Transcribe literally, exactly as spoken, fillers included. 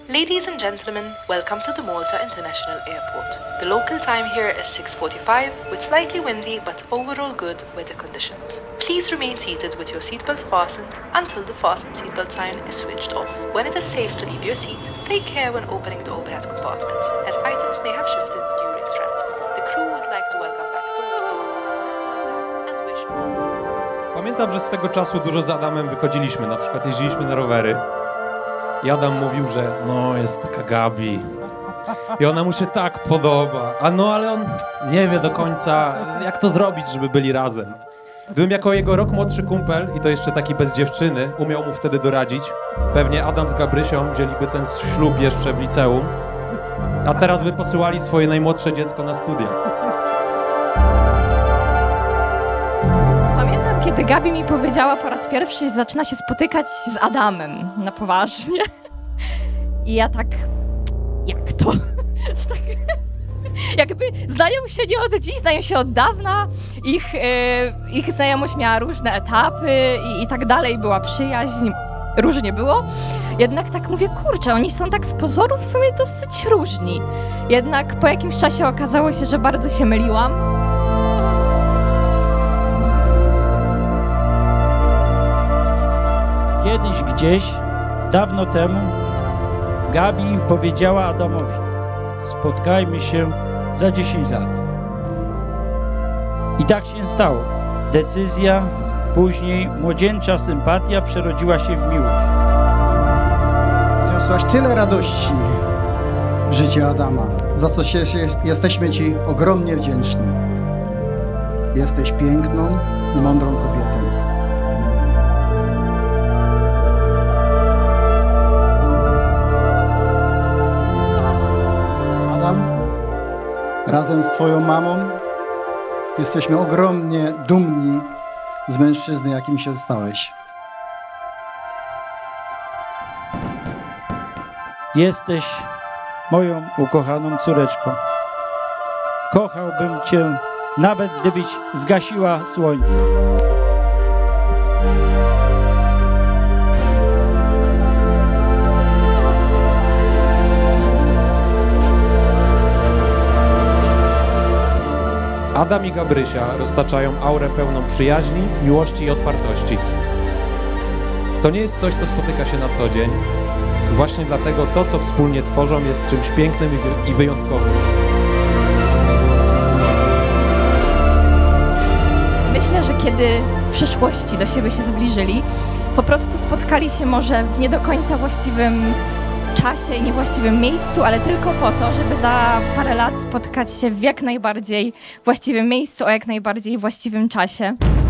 Ladies and gentlemen, welcome to the Malta International Airport. The local time here is six forty-five with slightly windy but overall good weather conditions. Please remain seated with your seatbelts fastened until the fasten seatbelt sign is switched off. When it is safe to leave your seat, take care when opening the overhead compartments, as items may have shifted during transit. The crew would like to welcome back those of you and wish you. Pamiętam, że swego czasu dużo z Adamem wychodziliśmy, na przykład jeździliśmy na rowery. I Adam mówił, że no jest taka Gabi i ona mu się tak podoba, a no ale on nie wie do końca jak to zrobić, żeby byli razem. Gdybym jako jego rok młodszy kumpel, i to jeszcze taki bez dziewczyny, umiał mu wtedy doradzić, pewnie Adam z Gabrysią wzięliby ten ślub jeszcze w liceum, a teraz by posyłali swoje najmłodsze dziecko na studia. Pamiętam, kiedy Gabi mi powiedziała po raz pierwszy, że zaczyna się spotykać z Adamem na poważnie. I ja tak, jak to? tak, jakby znają się nie od dziś, znają się od dawna. Ich, yy, ich znajomość miała różne etapy i, i tak dalej, była przyjaźń, różnie było. Jednak tak mówię, kurczę, oni są tak z pozoru w sumie dosyć różni. Jednak po jakimś czasie okazało się, że bardzo się myliłam. Kiedyś gdzieś, dawno temu, Gabi powiedziała Adamowi: spotkajmy się za dziesięć lat. I tak się stało. Decyzja, później młodzieńcza sympatia przerodziła się w miłość. Wniosłaś tyle radości w życie Adama, za co się, się, jesteśmy Ci ogromnie wdzięczni. Jesteś piękną i mądrą kobietą. Razem z Twoją mamą jesteśmy ogromnie dumni z mężczyzny, jakim się stałeś. Jesteś moją ukochaną córeczką. Kochałbym Cię, nawet gdybyś zgasiła słońce. Adam i Gabrysia roztaczają aurę pełną przyjaźni, miłości i otwartości. To nie jest coś, co spotyka się na co dzień. Właśnie dlatego to, co wspólnie tworzą, jest czymś pięknym i wyjątkowym. Myślę, że kiedy w przyszłości do siebie się zbliżyli, po prostu spotkali się może w nie do końca właściwym czasie i niewłaściwym miejscu, ale tylko po to, żeby za parę lat spotkać się w jak najbardziej właściwym miejscu, o jak najbardziej właściwym czasie.